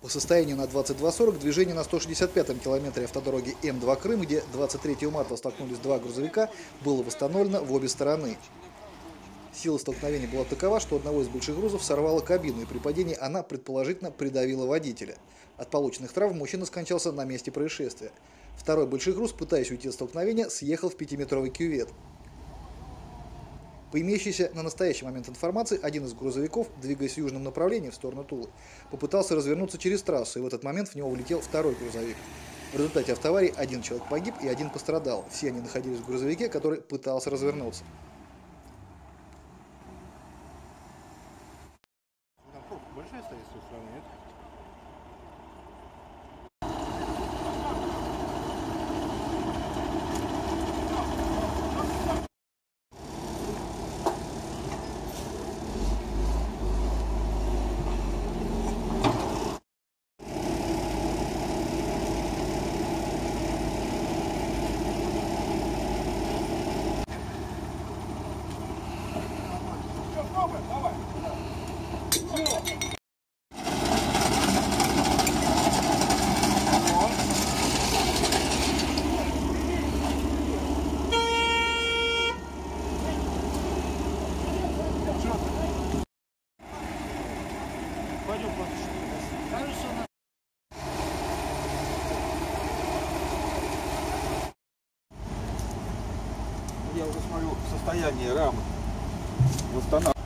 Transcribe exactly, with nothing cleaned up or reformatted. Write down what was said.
По состоянию на двадцать два сорок движение на сто шестьдесят пятом километре автодороги М два Крым, где двадцать третьего марта столкнулись два грузовика, было восстановлено в обе стороны. Сила столкновения была такова, что одного из больших грузов сорвало кабину, и при падении она, предположительно, придавила водителя. От полученных травм мужчина скончался на месте происшествия. Второй большой груз, пытаясь уйти от столкновения, съехал в пятиметровый кювет. По имеющейся на настоящий момент информации, один из грузовиков, двигаясь в южном направлении в сторону Тулы, попытался развернуться через трассу, и в этот момент в него влетел второй грузовик. В результате автоаварии один человек погиб и один пострадал. Все они находились в грузовике, который пытался развернуться. Большая стоит с той стороны, нет? Давай! Пойдем, хорошо. Я уже смотрю состояние рамы. Восстанавливаю.